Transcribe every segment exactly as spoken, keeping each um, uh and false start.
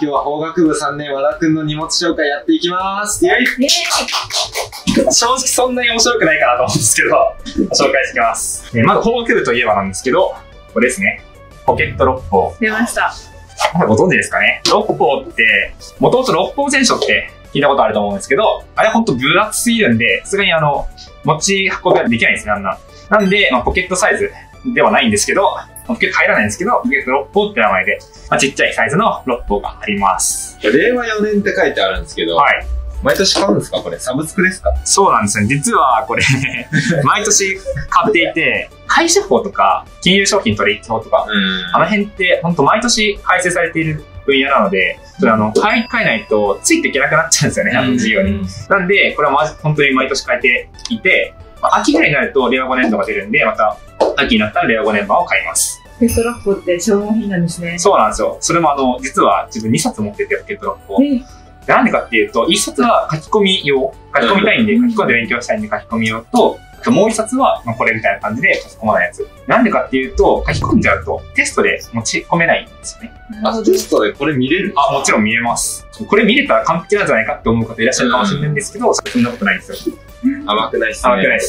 日は法学部さんねん和田くんの荷物紹介やっていきます。イェイ。 正直そんなに面白くないかなと思うんですけど、紹介していきます。まず法学部といえばなんですけど、これですね。ポケット六法。 出ました。 ご存知ですかね。六法って、もともと六法全書って聞いたことあると思うんですけど、あれほんと分厚すぎるんで、さすがにあの、持ち運びはできないんですね、あんな。なんで、まあ、ポケットサイズではないんですけど、ポケット入らないんですけど、ポケット六法って名前で、まあ、ちっちゃいサイズの六法があります。 れいわよねんって書いてあるんですけど、はい。毎年買うんですかこれ？サブスクですか？ そうなんですね。実はこれ、毎年買っていて、会社法とか、金融商品取引法とか、あの辺って本当毎年改正されている分野なので、それあの、買い替えないとついていけなくなっちゃうんですよね、あの事業に。なんで、これはまじ本当に毎年変えていて、まあ、秋ぐらいになるとれいわごねんどが出るんで、また秋になったられいわごねん版を買います。 ポケット六法って消耗品なんですね。 そうなんですよ。それもあの、実は自分にさつ持ってて、ポケット六法。なんでかっていうと、一冊は書き込み用。書き込みたいんで、書き込んで勉強したいんで書き込み用と、あともう一冊は、まあ、これみたいな感じで書き込まないやつ。なんでかっていうと、書き込んじゃうとテストで持ち込めないんですよね。 あ、テストでこれ見れる？ あ、もちろん見れます。これ見れたら完璧なんじゃないかって思う方いらっしゃるかもしれないんですけど、そんなことないんですよ。 甘くないっすね。 甘くないです。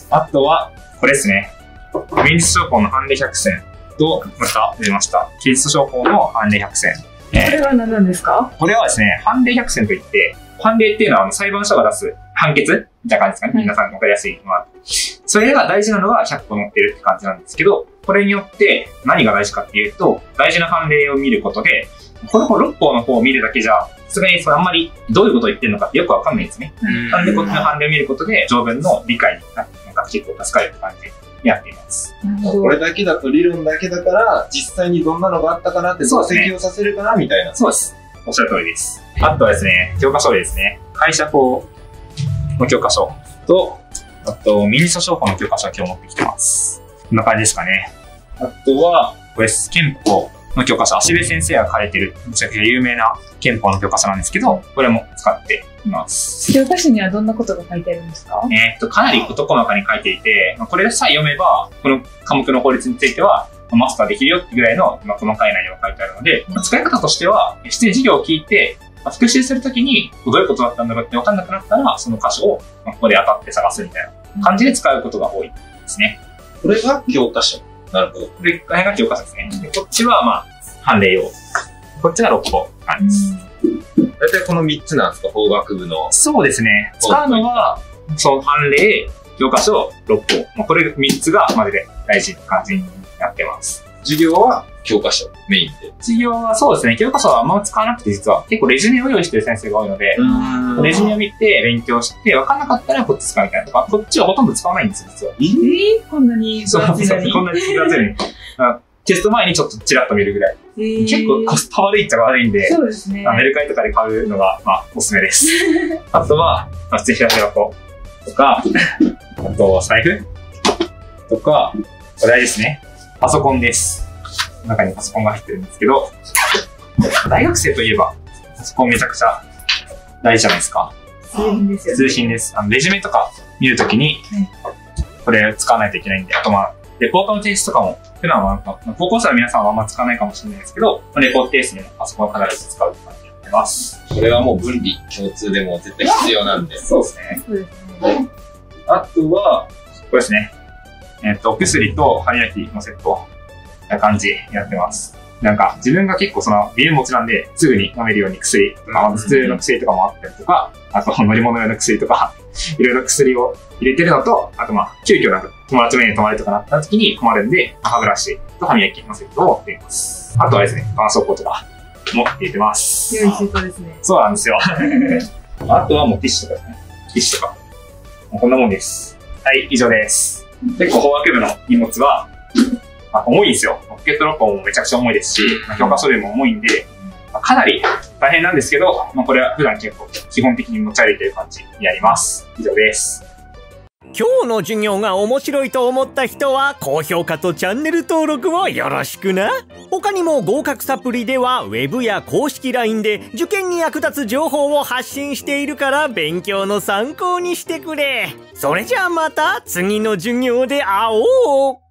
あとは、これですね。民事商法の判例百選と、また出ました。期日商法の判例百選。 これは何なんですか？ これはですね、判例百選といって、判例っていうのはあの裁判所が出す判決みたいな感じですかね。皆さん分かりやすいのは。それが大事なのがひゃっこ載ってるって感じなんですけど、これによって何が大事かっていうと、大事な判例を見ることで、この六法の方を見るだけじゃ、さすがにそれあんまりどういうことを言ってるのかってよくわかんないんですね。なんでこっちの判例を見ることで、条文の理解になんか結構助かるって感じになっています。 これだけだと理論だけだから、実際にどんなのがあったかなって分析をさせるかなみたいな。 そうです。おっしゃる通りです。あとはですね、教科書類ですね。会社法の教科書と、あと、民事訴訟法の教科書を今日持ってきてます。こんな感じですかね。あとは、これです。憲法の教科書。芦部先生が書かれてる、めちゃくちゃ有名な憲法の教科書なんですけど、これも使っています。 教科書にはどんなことが書いてあるんですか？ えっと、かなり事細かに書いていて、これさえ読めば、この科目の法律については、マスターできるよってぐらいの細かい内容が書いてあるので、使い方としては、普通に授業を聞いて、復習するときにどういうことだったんだろうって分かんなくなったら、その箇所をここで当たって探すみたいな感じで使うことが多いですね。 これが教科書。なるほど。 これが教科書ですね。でこっちはまあ、判例用。こっちが六法なんです。 大体このみっつなんですか、法学部の。 そうですね。使うのは、その判例、教科書、六法。これみっつがマジで大事な感じになってます。 授業は教科書メインで。 授業はそうですね。教科書はあんま使わなくて実は結構レジュメを用意してる先生が多いので、レジュメを見て勉強して分かんなかったらこっち使うみたいなとか、こっちはほとんど使わないんですよ、実は。 えー、こんなに分厚いのに。こんなに分厚いのに。テスト前にちょっとチラッと見るぐらい。えー、結構コスパ悪いっちゃ悪いんで、 そうですね。 メルカリとかで買うのが、まあ、おすすめです。あとは、普通に開き箱とか、あと、財布とか、これあれですね。パソコンです。中にパソコンが入ってるんですけど、大学生といえば、パソコンめちゃくちゃ大事じゃないですか。 通信ですよね。 通信です。あの、レジュメとか見るときに、これ使わないといけないんで、あとまあ、レポートの提出とかも、普段は、高校生の皆さんはあんま使わないかもしれないですけど、レポート提出にもパソコンを必ず使うって感じになってます。 これはもう分離共通でも絶対必要なんで。 そうですね。 そうですね。 あとは、これですね。えっと、お薬と歯磨きのセット。な感じやってます。なんか自分が結構そのビール持ちなんで、すぐに飲めるように薬、まあ普通の薬とかもあったりとか、あと乗り物用の薬とか、いろいろ薬を入れてるのと、あとまあ急遽なんか友達の家に泊まるとかなった時に困るんで、歯ブラシと歯磨きのセットを持っています。あとはですね、絆創膏とかも入れてます。 良いセットですね。 そうなんですよ。あとはもうティッシュとかですね。ティッシュとか。もうこんなもんです。はい、以上です。結構法学部の荷物は、重いんですよ。ポケット六法もめちゃくちゃ重いですし、教科書類も重いんで、かなり大変なんですけど、まあ、これは普段結構基本的に持ち歩いてる感じになります。以上です。 今日の授業が面白いと思った人は高評価とチャンネル登録をよろしくな。他にも合格サプリではウェブや公式 ライン で受験に役立つ情報を発信しているから勉強の参考にしてくれ。それじゃあまた次の授業で会おう。